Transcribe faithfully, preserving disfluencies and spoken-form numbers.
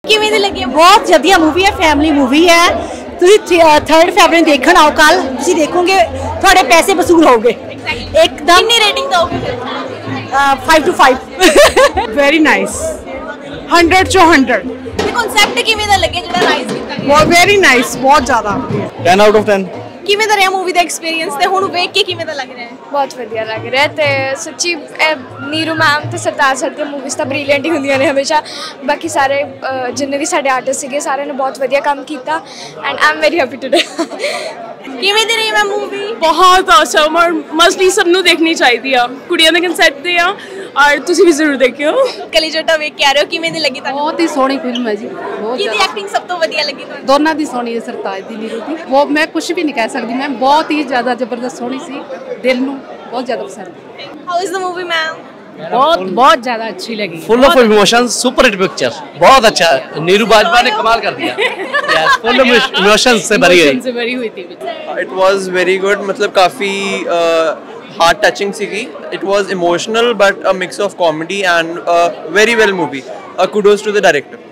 ਕਿਵੇਂ ਦੀ ਲੱਗੀ? ਬਹੁਤ ਵਧੀਆ ਮੂਵੀ ਹੈ, ਫੈਮਿਲੀ ਮੂਵੀ ਹੈ। ਤੁਸੀਂ थर्ड फरवरी देखण आओ, कल ਤੁਸੀਂ ਦੇਖੋਗੇ ਤੁਹਾਡੇ ਪੈਸੇ ਵਸੂਲ ਹੋਗੇ एकदम। ਕਿੰਨੀ ਰੇਟਿੰਗ ਦੋਗੇ ਫਿਰ? Five to five. Very nice, hundred चो हंड्रेड। ਤੇ ਕਨਸੈਪਟ ਕਿਵੇਂ ਦਾ ਲੱਗਿਆ ਜਿਹੜਾ ਰਾਈਜ਼ ਕੀਤਾ ਗਿਆ? बहुत वेरी नाइस, बहुत ज़्यादा। Ten out of ten. ਕਿਵੇਂ ਦਾ ਰਿਹਾ ਮੂਵੀ ਦਾ ਐਕਸਪੀਰੀਅੰਸ ਤੇ ਹੁਣ ਵੇਖ ਕੇ ਕਿਵੇਂ ਦਾ ਲੱਗ ਰਿਹਾ ਹੈ? ਬਹੁਤ ਵਧੀਆ ਲੱਗ ਰਿਹਾ ਤੇ ਸੱਚੀ ਨੀਰੂ ਮੈਮ ਤੇ ਸਰਤਾਜ ਸਰ ਦੀਆਂ ਮੂਵੀਜ਼ ਤਾਂ ਬ੍ਰਿਲੀਅੰਟ ਹੀ ਹੁੰਦੀਆਂ ਨੇ ਹਮੇਸ਼ਾ। ਬਾਕੀ ਸਾਰੇ ਜਿੰਨੇ ਵੀ ਸਾਡੇ ਆਰਟਿਸਟ ਸੀਗੇ ਸਾਰਿਆਂ ਨੇ ਬਹੁਤ ਵਧੀਆ ਕੰਮ ਕੀਤਾ and I am very happy today. ਕਿਵੇਂ ਦੀ ਰਹੀ ਮੈਂ ਮੂਵੀ? बहुत awesome और मस्टली सब ਨੂੰ ਦੇਖਣੀ ਚਾਹੀਦੀ ਆ। ਕੁੜੀਆਂ ਦੇ ਕਨਸੈਪਟ ਤੇ ਆ ਔਰ ਤੁਸੀਂ ਵੀ ਜ਼ਰੂਰ ਦੇਖਿਓ। ਕਲੀਜੋਟਾ ਵੇਖ ਕੇ ਆ ਰਹੇ ਹੋ, ਕਿਵੇਂ ਦੀ ਲੱਗੀ ਤੁਹਾਨੂੰ? बहुत ही सोहनी फिल्म है जी, बहुत ਕਿਹਦੀ ज़्यादा। ਐਕਟਿੰਗ ਸਭ ਤੋਂ ਵਧੀਆ ਲੱਗੀ ਤੁਹਾਨੂੰ? दोनों की सोहनी है, सरताज दी नीरू दी। वो मैं कुछ भी नहीं कह सकती, मैं बहुत ही ज़्यादा जबरदस्त सोहनी सी, दिल नू बहुत ज़्यादा पसंद। How is the movie ma'am? बहुत बहुत ज़्यादा अच्छी लगी। Full of emotions, super hit picture, बहुत अच्छा। नीरू बाजवा ने कमाल कर दिया। यस, फुल ऑफ इमोशंस से भरी गई। से भरी हुई थी। इट वाज वेरी गुड, मतलब काफ़ी हार्ट टचिंग सी। It was emotional but a mix of comedy and very well movie. Kudos to the director.